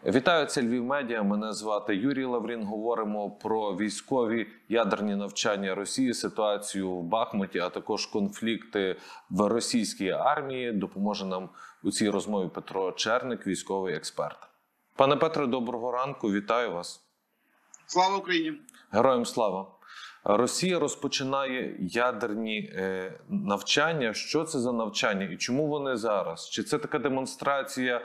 Вітаю, це Львів Медіа. Мене звати Юрій Лаврін. Говоримо про військові ядерні навчання Росії, ситуацію в Бахмуті, а також конфлікти в російській армії. Допоможе нам у цій розмові Петро Черник, військовий експерт. Пане Петре, доброго ранку. Вітаю вас. Слава Україні! Героям слава! Росія розпочинає ядерні навчання. Що це за навчання і чому вони зараз? Чи це така демонстрація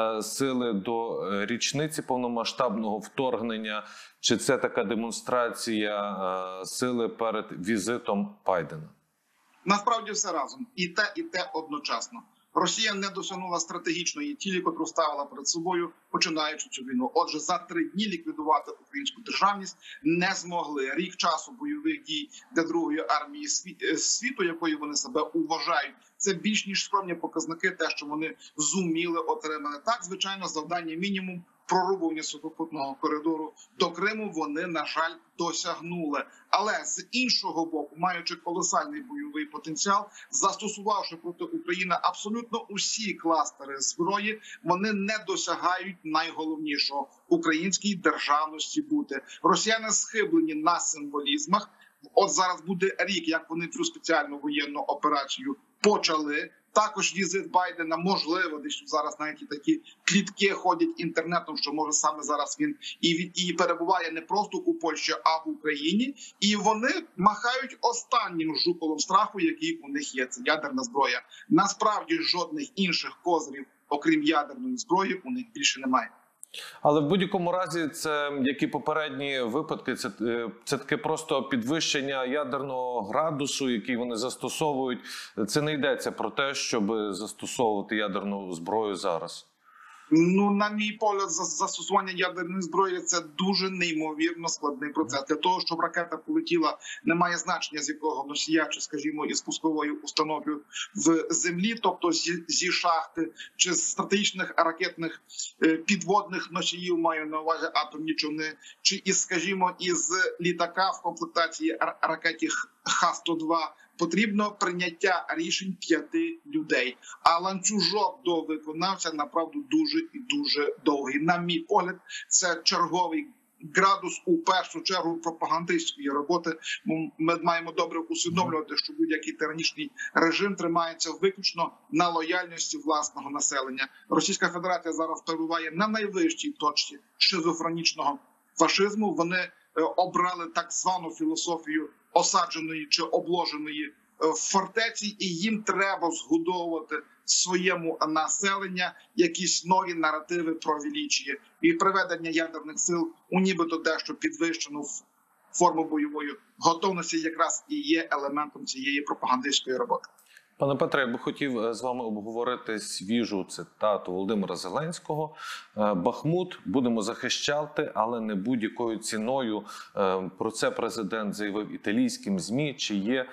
сили до річниці повномасштабного вторгнення? Чи це така демонстрація сили перед візитом Байдена? Насправді все разом. І те одночасно. Росія не досягнула стратегічної цілі, котру ставила перед собою, починаючи цю війну. Отже, за 3 дні ліквідувати українську державність не змогли. Рік часу бойових дій для Другої армії світу, якою вони себе вважають, це більш ніж скромні показники, те, що вони зуміли отримати. Так, звичайно, завдання мінімум прорубування сухопутного коридору до Криму вони, на жаль, досягнули. Але з іншого боку, маючи колосальний бойовий потенціал, застосувавши проти України абсолютно усі кластери зброї, вони не досягають найголовнішого – українській державності бути. Росіяни схиблені на символізмах. От зараз буде рік, як вони цю спеціальну воєнну операцію почали. Також візит Байдена, можливо, десь зараз навіть і такі плітки ходять інтернетом, що може саме зараз він і перебуває не просто у Польщі, а в Україні. І вони махають останнім жупелом страху, який у них є. Це ядерна зброя. Насправді жодних інших козирів, окрім ядерної зброї, у них більше немає. Але в будь-якому разі, це, як і попередні випадки, це таке просто підвищення ядерного градусу, який вони застосовують. Це не йдеться про те, щоб застосовувати ядерну зброю зараз. Ну, на мій погляд, застосування ядерної зброї – це дуже неймовірно складний процес. Для того, щоб ракета полетіла, немає значення, з якого носія, чи, скажімо, із пусковою установкою в землі, тобто зі шахти, чи з стратегічних ракетних підводних носіїв, маю на увазі атомні човни, чи із, скажімо, із літака в комплектації ракеті Х-102, потрібно прийняття рішень 5 людей. А ланцюжок до виконавця, направду, дуже і дуже довгий. На мій погляд, це черговий градус, у першу чергу, пропагандистської роботи. Ми маємо добре усвідомлювати, що будь-який тиранічний режим тримається виключно на лояльності власного населення. Російська Федерація зараз перебуває на найвищій точці шизофренічного фашизму. Вони обрали так звану філософію осадженої чи обложеної фортеці, і їм треба згодовувати своєму населення якісь нові наративи про величіє. І приведення ядерних сил у нібито дещо підвищену форму бойової готовності якраз і є елементом цієї пропагандистської роботи. Пане Петре, я би хотів з вами обговорити свіжу цитату Володимира Зеленського. «Бахмут будемо захищати, але не будь-якою ціною». Про це президент заявив італійським ЗМІ. Чи є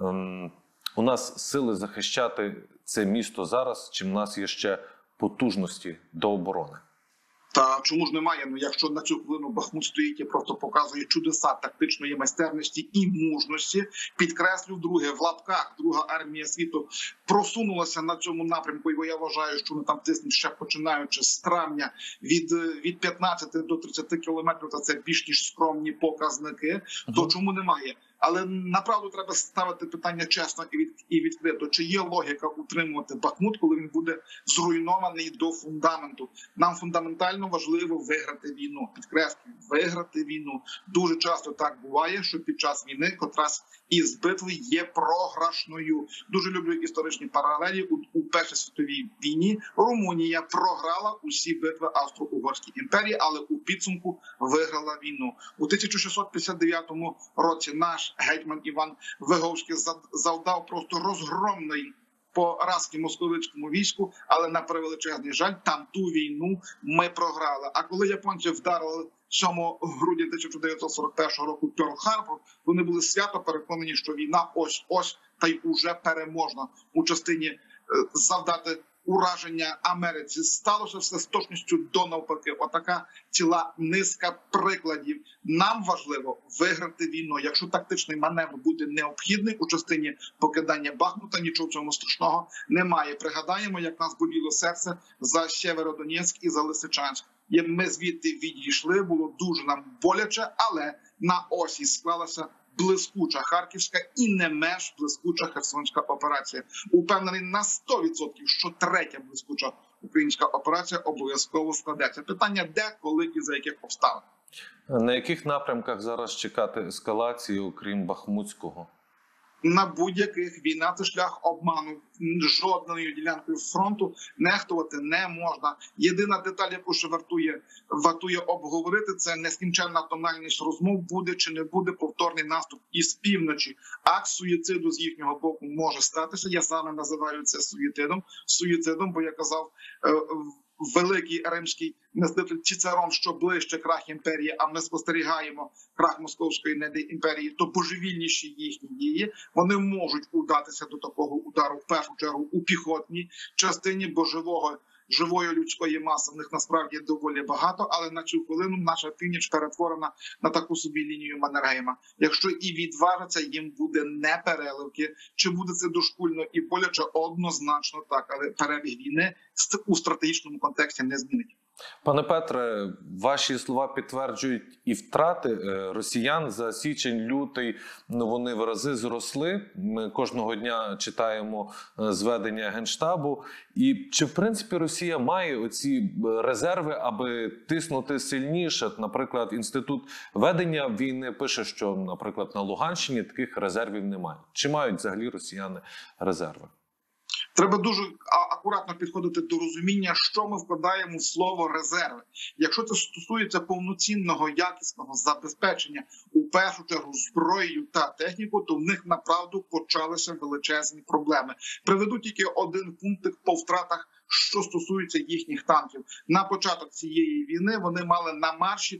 у нас сили захищати це місто зараз, чи в нас є ще потужності до оборони? Та чому ж немає? Ну, якщо на цю хвилину Бахмут стоїть і просто показує чудеса тактичної майстерності і мужності, підкреслю вдруге, в лапках Друга армія світу просунулася на цьому напрямку, і я вважаю, що вони там тиснуть ще починаючи з травня від 15 до 30 кілометрів, та це більш ніж скромні показники, то чому немає? Але направду треба ставити питання чесно і відкрито. Чи є логіка утримувати Бахмут, коли він буде зруйнований до фундаменту? Нам фундаментально важливо виграти війну. Підкреслюю, виграти війну. Дуже часто так буває, що під час війни котрась із битви є програшною. Дуже люблю історичні паралелі. У Першій світовій війні Румунія програла усі битви Австро-Угорській імперії, але у підсумку виграла війну. У 1659 році наш гетьман Іван Виговський завдав просто розгромної поразки московицькому війську, але на превеличезний жаль, там ту війну ми програли. А коли японці вдарили 7 грудня 1941 року Пьорл-Харбор, вони були свято переконані, що війна ось-ось та й уже переможна у частині завдати ураження Америці. Сталося все з точністю до навпаки. Отака ціла низка прикладів. Нам важливо виграти війну. Якщо тактичний маневр буде необхідний у частині покидання Бахмута, нічого в цьому страшного немає. Пригадаємо, як нас боліло серце за Сєвєродонецьк і за Лисичанськ. Ми звідти відійшли, було дуже нам боляче, але на осі склалася блискуча харківська і не менш блискуча херсонська операція. Упевнений на 100%, що третя блискуча українська операція обов'язково складеться. Питання де, коли і за яких обставин. На яких напрямках зараз чекати ескалації, окрім Бахмутського? На будь-яких війна – це шлях обману. Жодною ділянкою фронту нехтувати не можна. Єдина деталь, яку ще вартує обговорити, це нескінченна тональність розмов, буде чи не буде повторний наступ із півночі. Акт суїциду з їхнього боку може статися. Я саме називаю це суїцидом, бо я казав, великий римський мислитель Цицерон, що ближче крах імперії, а ми спостерігаємо крах Московської імперії, то божевільніші їхні дії. Вони можуть удатися до такого удару в першу чергу у піхотній частині, бо живої людської маси в них насправді доволі багато, але на цю хвилину наша північ перетворена на таку собі лінію Маннергейма. Якщо і відважаться, їм буде не переливки. Чи буде це дошкульно і боляче? Однозначно так, але перебіг війни у стратегічному контексті не змінить. Пане Петре, ваші слова підтверджують і втрати росіян за січень-лютий. Вони в рази зросли. Ми кожного дня читаємо зведення Генштабу. І чи, в принципі, Росія має оці резерви, аби тиснути сильніше? Наприклад, Інститут ведення війни пише, що, наприклад, на Луганщині таких резервів немає. Чи мають взагалі росіяни резерви? Треба дуже акуратно підходити до розуміння, що ми вкладаємо в слово «резерви». Якщо це стосується повноцінного, якісного забезпечення, у першу чергу, зброєю та технікою, то в них, направду, почалися величезні проблеми. Приведу тільки один пунктик по втратах, що стосується їхніх танків. На початок цієї війни вони мали на марші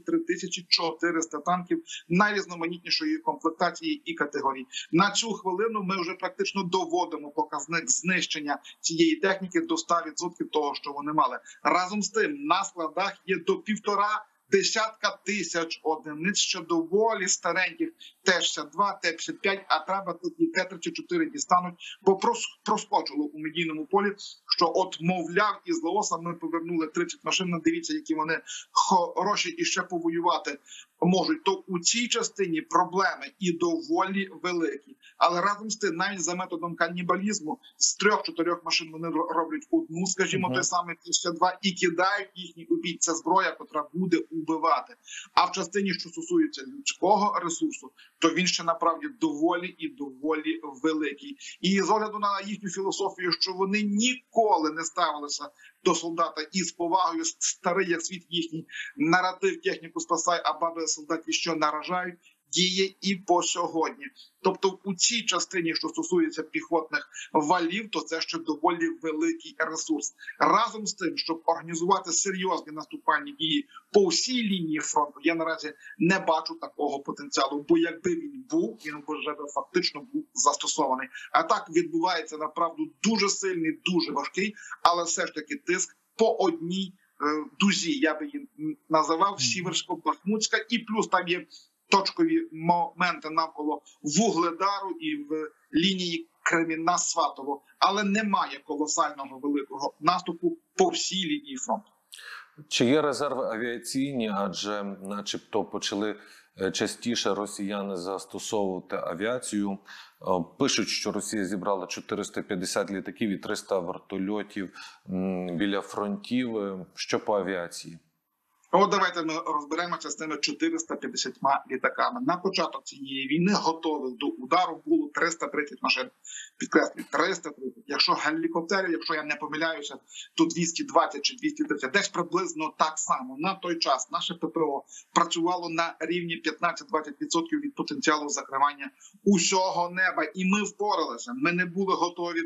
3400 танків найрізноманітнішої комплектації і категорії. На цю хвилину ми вже практично доводимо показник знищення цієї техніки до 100% того, що вони мали. Разом з тим, на складах є до 1,5 десятка тисяч одиниць, що доволі стареньких Т-62, Т-55, а треба тут і Т-34 дістануть, бо проскочило у медійному полі, що от, мовляв, із Лаоса ми повернули 30 машин, дивіться, які вони хороші і ще повоювати можуть. То у цій частині проблеми і доволі великі. Але разом з тим, навіть за методом канібалізму, з 3-4 машин вони роблять одну, скажімо, той самий Т-62, і кидають їхній убій. Це зброя, котра буде убивати. А в частині, що стосується людського ресурсу, то він ще направді доволі і доволі великий. І з огляду на їхню філософію, що вони ніколи не ставилися до солдата із повагою, старий як світ їхній наратив техніку спасай, а баби солдаті що наражають, діє і по сьогодні. Тобто у цій частині, що стосується піхотних валів, то це ще доволі великий ресурс. Разом з тим, щоб організувати серйозні наступальні дії по всій лінії фронту, я наразі не бачу такого потенціалу, бо якби він був, він вже фактично був застосований. А так відбувається, направду, дуже сильний, дуже важкий, але все ж таки тиск по одній дузі, я би її називав, Сіверсько-Бахмутська, і плюс там є точкові моменти навколо Вугледару і в лінії Кремінна-Сватово, але немає колосального великого наступу по всій лінії фронту. Чи є резерви авіаційні, адже начебто почали частіше росіяни застосовувати авіацію. Пишуть, що Росія зібрала 450 літаків і 300 вертольотів біля фронтів. Що по авіації? От давайте ми розберемося з тими 450 літаками. На початок цієї війни готових до удару було 330 машин. Підкреслюю, 330. Якщо гелікоптерів, якщо я не помиляюся, то 220 чи 230. Десь приблизно так само. На той час наше ППО працювало на рівні 15-20% від потенціалу закривання усього неба. І ми впоралися. Ми не були готові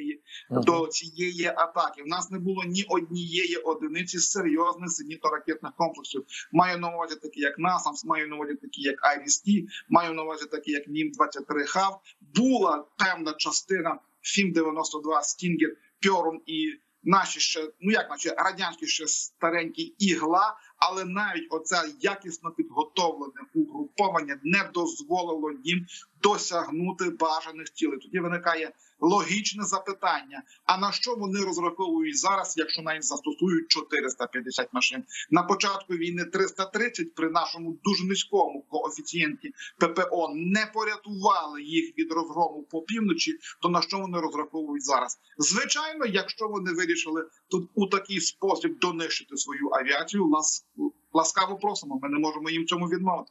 до цієї атаки. У нас не було ні однієї одиниці серйозних зенітно-ракетних комплексів. Маю на увазі такі, як НАСАМС, маю на увазі такі, як IRIS-T, маю на увазі такі, як МІМ-23 ХАВ. Була певна частина ФІМ-92, Стінгер, Пьорун і наші ще, радянські ще старенькі Ігла, але навіть оце якісно підготовлене угруповання не дозволило їм досягнути бажаних цілей. Тоді виникає логічне запитання: а на що вони розраховують зараз, якщо навіть застосують 450 машин? На початку війни 330 при нашому дуже низькому коефіцієнті ППО не порятували їх від розгрому по півночі, то на що вони розраховують зараз? Звичайно, якщо вони вирішили тут у такий спосіб донищити свою авіацію, ласкаво просимо, ми не можемо їм в цьому відмовити.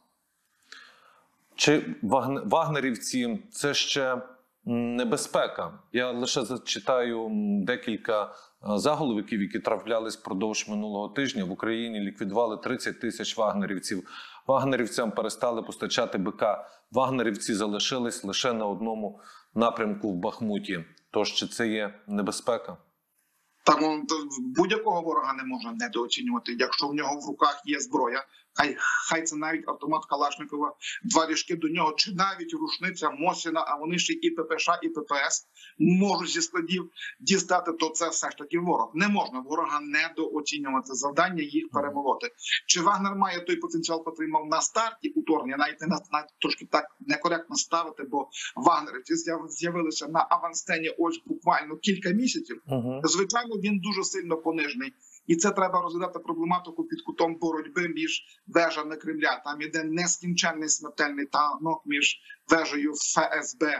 Чи вагнерівці – це ще небезпека? Я лише зачитаю декілька заголовків, які траплялись впродовж минулого тижня. В Україні ліквідували 30 тисяч вагнерівців. Вагнерівцям перестали постачати БК. Вагнерівці залишились лише на одному напрямку в Бахмуті. Тож, чи це є небезпека? Так, будь-якого ворога не можна недооцінювати. Якщо в нього в руках є зброя, хай це навіть автомат Калашникова, 2 ріжки до нього, чи навіть рушниця Мосіна, а вони ще і ППШ, і ППС можуть зі складів дістати, то це все ж таки ворог. Не можна ворога недооцінювати, завдання їх перемолоти. Чи Вагнер має той потенціал, який мав на старті уторгнення, навіть трошки так некоректно ставити, бо вагнерівці з'явилися на авансцені ось буквально кілька місяців. Звичайно, він дуже сильно понижений. І це треба розглядати проблематику під кутом боротьби між вежами Кремля. Там іде нескінченний смертельний танок між вежею ФСБ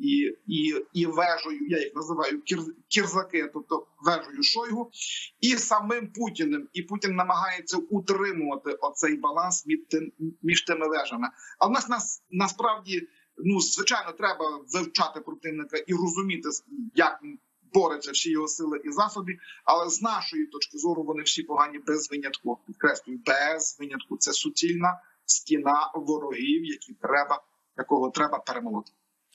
і вежею, я їх називаю кірзаки, тобто вежею Шойгу, і самим Путіним. І Путін намагається утримувати оцей баланс між тими вежами. А в нас насправді, звичайно, треба вивчати противника і розуміти, як бореться всі його сили і засоби, але з нашої точки зору вони всі погані без винятку. Підкреслюю, без винятку. Це суцільна стіна ворогів, якого треба перемолоти.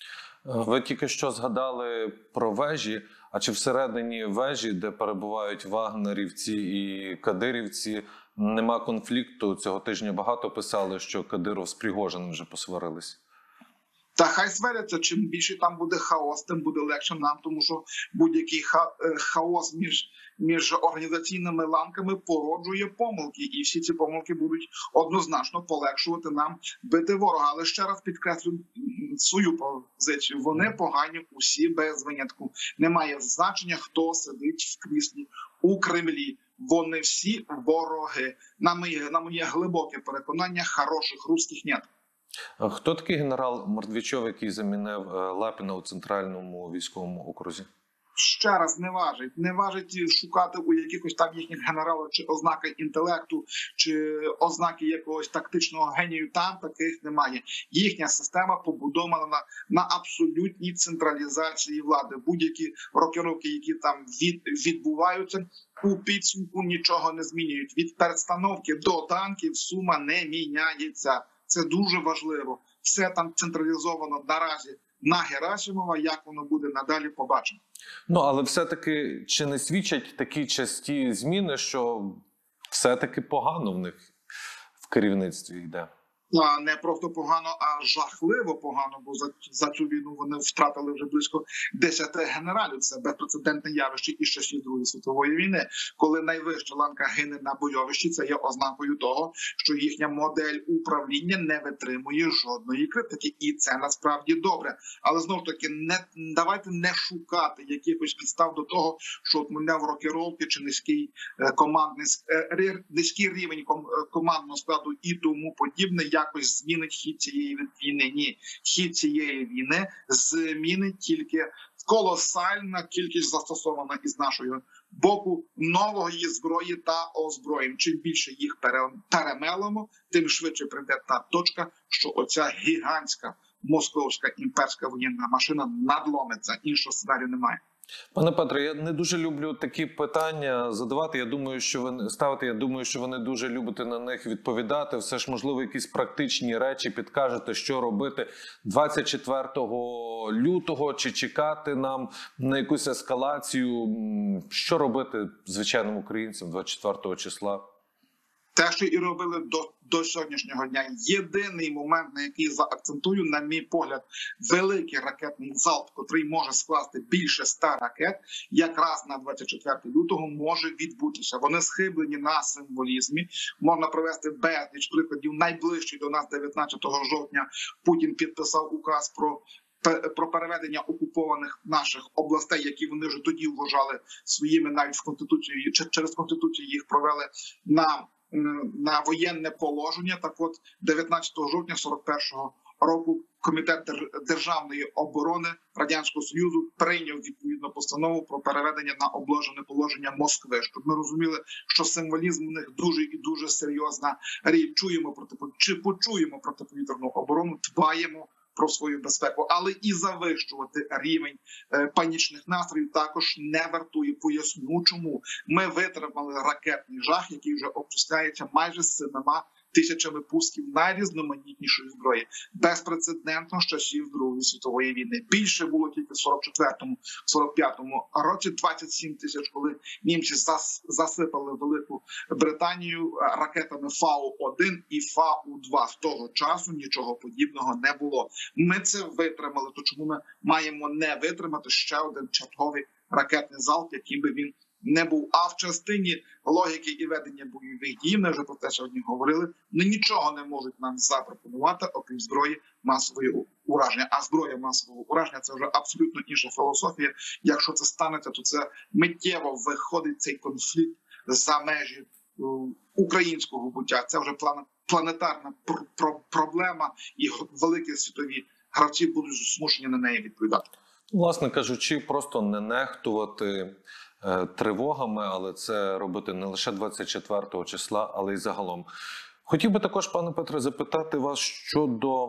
Ви тільки що згадали про вежі, а чи всередині вежі, де перебувають вагнерівці і кадирівці, нема конфлікту? Цього тижня багато писали, що Кадиров з Пригожиним вже посварились. Та хай сваряться, чим більше там буде хаос, тим буде легше нам, тому що будь-який хаос між організаційними ланками породжує помилки, і всі ці помилки будуть однозначно полегшувати нам бити ворога. Але ще раз підкреслю свою позицію: вони погані усі без винятку. Немає значення, хто сидить в кріслі у Кремлі. Вони всі вороги. На моє глибоке переконання, хороших русських нет. Хто такий генерал Мордвічов, який замінив Лапіна у Центральному військовому окрузі? Ще раз, не важить шукати у якихось там їхніх генералів чи ознаки інтелекту, чи ознаки якогось тактичного генію. Там таких немає. Їхня система побудована на абсолютній централізації влади. Будь-які рокировки, які там відбуваються, у підсумку нічого не змінюють. Від перестановки до танків сума не міняється. Це дуже важливо. Все там централізовано наразі на Герасимова. Як воно буде надалі, побачимо. Але все-таки чи не свідчать такі часті зміни, що все-таки погано в них в керівництві йде? Не просто погано, а жахливо погано, бо за цю війну вони втратили вже близько 10 генералів. Це безпрецедентне явище із часів Другої світової війни. Коли найвища ланка гине на бойовищі, це є ознакою того, що їхня модель управління не витримує жодної критики. І це насправді добре. Але знову ж таки, давайте не шукати якихось підстав до того, що, мовляв, рокировки чи низький рівень командного складу і тому подібне якось змінить хід цієї війни. Ні, хід цієї війни змінить тільки колосальна кількість застосована із нашого боку нової зброї та озброєнь. Чим більше їх перемелимо, тим швидше прийде та точка, що оця гігантська московська імперська воєнна машина надломиться. Іншого сценарію немає. Пане Петре, я не дуже люблю такі питання задавати. Я думаю, що ви не дуже любите на них відповідати. Все ж, можливо, якісь практичні речі підкажете, що робити 24 лютого, чи чекати нам на якусь ескалацію. Що робити звичайним українцям 24 числа? Те, що і робили до сьогоднішнього дня. Єдиний момент, на який заакцентую, на мій погляд, великий ракетний залп, котрий може скласти більше 100 ракет, якраз на 24 лютого може відбутися. Вони схиблені на символізмі. Можна привести безліч прикладів. Найближчий до нас 19 жовтня Путін підписав указ про про переведення окупованих наших областей, які вони вже тоді вважали своїми, навіть в Конституції, через Конституцію їх провели на воєнне положення. Так от 19 жовтня 41-го року Комітет державної оборони Радянського Союзу прийняв відповідну постанову про переведення на обложене положення Москви. Щоб ми розуміли, що символізм у них дуже і дуже серйозна річ. Почуємо протиповітряну оборону, дбаємо про свою безпеку, але і завищувати рівень панічних настроїв також не вартує. Поясню, чому. Ми витримали ракетний жах, який вже обчисляється майже 7 тисячами пусків найрізноманітнішої зброї. Безпрецедентно з часів Другої світової війни. Більше було тільки в 44-45 році, 27 тисяч, коли німці засипали Велику Британію ракетами Фау-1 і Фау-2. З того часу нічого подібного не було. Ми це витримали, то чому ми маємо не витримати ще один черговий ракетний залп, яким би він не був. А в частині логіки і ведення бойових дій, ми вже про те сьогодні говорили, нічого не можуть нам запропонувати, окрім зброї масового ураження. А зброя масового ураження – це вже абсолютно інша філософія. Якщо це станеться, то це миттєво виходить цей конфлікт за межі українського буття. Це вже планетарна проблема, і великі світові гравці будуть змушені на неї відповідати. Власне кажучи, просто не нехтувати тривогами, але це робити не лише 24 числа, але й загалом. Хотів би також, пане Петре, запитати вас щодо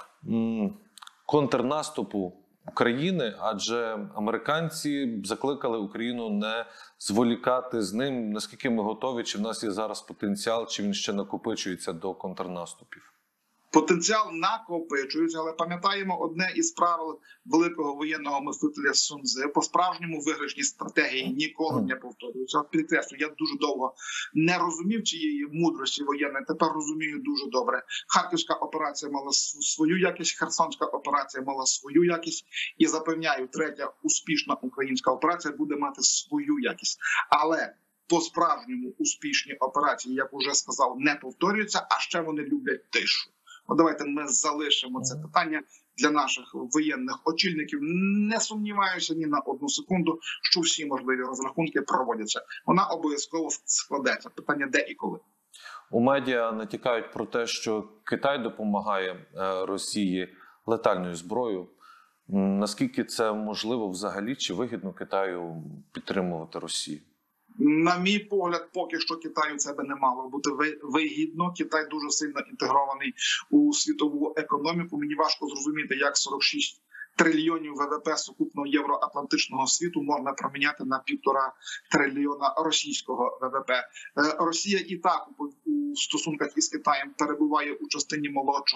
контрнаступу України, адже американці закликали Україну не зволікати з ним. Наскільки ми готові, чи в нас є зараз потенціал, чи він ще накопичується до контрнаступів? Потенціал накопичується, але пам'ятаємо одне із правил великого воєнного мислителя Сун Цзи: по-справжньому виграшні стратегії ніколи не повторюються. Підкреслю, я дуже довго не розумів цієї мудрості воєнної, тепер розумію дуже добре. Харківська операція мала свою якість, Херсонська операція мала свою якість, і запевняю, третя успішна українська операція буде мати свою якість. Але по-справжньому успішні операції, як уже сказав, не повторюються, а ще вони люблять тишу. Давайте ми залишимо це питання для наших воєнних очільників. Не сумніваюся ні на одну секунду, що всі можливі розрахунки проводяться. Вона обов'язково складеться. Питання де і коли. У медіа натякають про те, що Китай допомагає Росії летальною зброєю. Наскільки це можливо взагалі, чи вигідно Китаю підтримувати Росію? На мій погляд, поки що Китаю це би не мало бути вигідно. Китай дуже сильно інтегрований у світову економіку. Мені важко зрозуміти, як 46 трильйонів ВВП сукупного євроатлантичного світу можна проміняти на 1,5 трильйона російського ВВП. Росія і так у стосунках із Китаєм перебуває у частині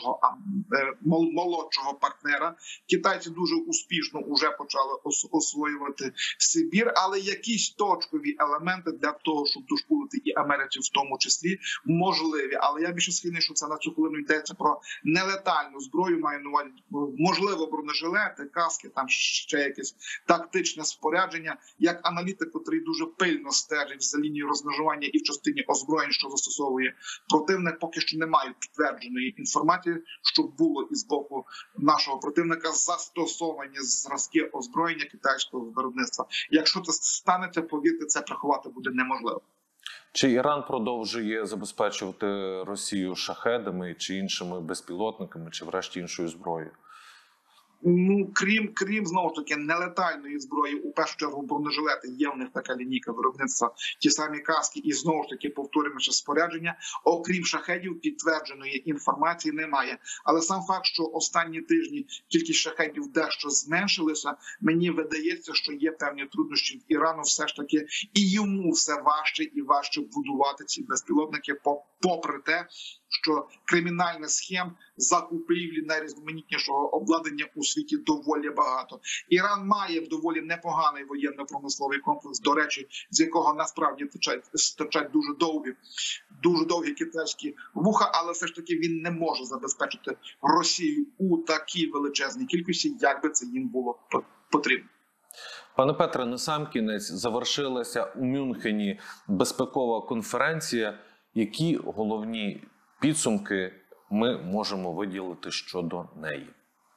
молодшого партнера. Китайці дуже успішно вже почали освоювати Сибір, але якісь точкові елементи для того, щоб дошкулити і Америці в тому числі, можливі. Але я більше схильний, що це на цю хвилину йдеться про нелетальну зброю, маю на увазі, можливо, бронежилети, каски, там ще якесь тактичне спорядження. Як аналітик, який дуже пильно стежить за лінією розмежування і в частині озброєнь, що застосовує противник, поки що не мають підтвердженої інформації, що було із боку нашого противника застосовані зразки озброєння китайського виробництва. Якщо це станеться, повірте, це приховати буде неможливо. Чи Іран продовжує забезпечувати Росію шахедами чи іншими безпілотниками, чи врешті іншою зброєю? Ну, крім знову ж таки нелетальної зброї, у першу чергу бронежилети, є в них така лінійка виробництва, ті самі каски і знову ж таки повторюємося спорядження. Окрім шахедів, підтвердженої інформації немає. Але сам факт, що останні тижні кількість шахедів дещо зменшилася, мені видається, що є певні труднощі в Ірану все ж таки, і йому все важче і важче будувати ці безпілотники, попри те, що кримінальних схем закупівлі найрізноманітнішого обладнання у світі доволі багато. Іран має доволі непоганий воєнно-промисловий комплекс, до речі, з якого насправді стирчать дуже довгі китайські вуха, але все ж таки він не може забезпечити Росію у такій величезній кількості, як би це їм було потрібно. Пане Петре, насамкінець завершилася у Мюнхені безпекова конференція. Які головні підсумки ми можемо виділити щодо неї?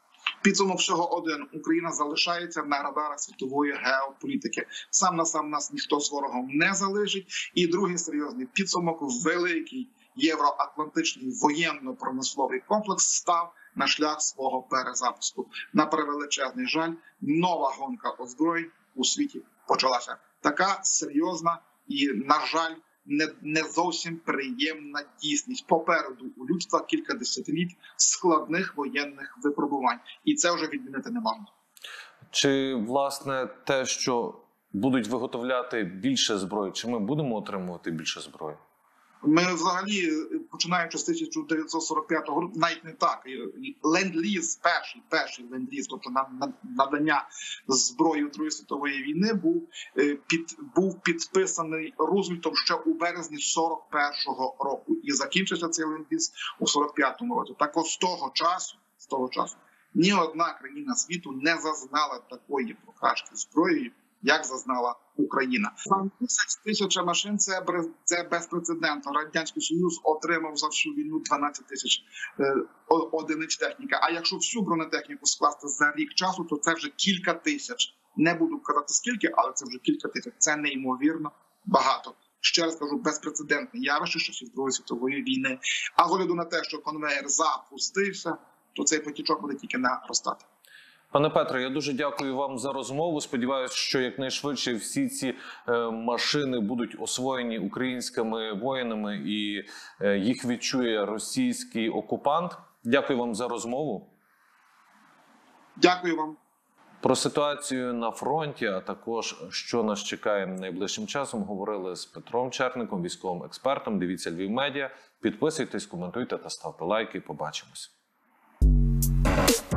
Підсумок всього один: Україна залишається на радарах світової геополітики. Сам на сам нас ніхто з ворогом не залишить. І другий серйозний підсумок: великий євроатлантичний воєнно-промисловий комплекс став на шлях свого перезапуску. На превеличезний жаль, нова гонка озброєнь у світі почалася. Така серйозна і, на жаль, не зовсім приємна дійсність. Попереду у людства кілька десятиліть складних воєнних випробувань. І це вже відмінити не можна. Чи, власне, те, що будуть виготовляти більше зброї, чи ми будемо отримувати більше зброї? Ми взагалі, починаючи з 1945 року, навіть не так, ленд-ліз, перший ленд-ліз, тобто надання зброї у Другої світової війни, був підписаний Рузвельтом ще у березні 41-го року. І закінчився цей ленд-ліз у 45-му році. Так от з того часу ні одна країна світу не зазнала такої прокачки зброєю, як зазнала Україна. Сам тисяча машин – це безпрецедентно. Радянський Союз отримав за всю війну 12 тисяч одиниць техніки. А якщо всю бронетехніку скласти за рік часу, то це вже кілька тисяч. Не буду казати скільки, але це вже кілька тисяч. Це неймовірно багато. Ще раз кажу, безпрецедентне явище часів Другої світової війни. А з огляду на те, що конвейер запустився, то цей потічок буде тільки наростати. Пане Петре, я дуже дякую вам за розмову. Сподіваюся, що якнайшвидше всі ці машини будуть освоєні українськими воїнами і їх відчує російський окупант. Дякую вам за розмову. Дякую вам. Про ситуацію на фронті, а також що нас чекає найближчим часом, говорили з Петром Черником, військовим експертом. Дивіться Львів Медіа. Підписуйтесь, коментуйте та ставте лайки. Побачимось.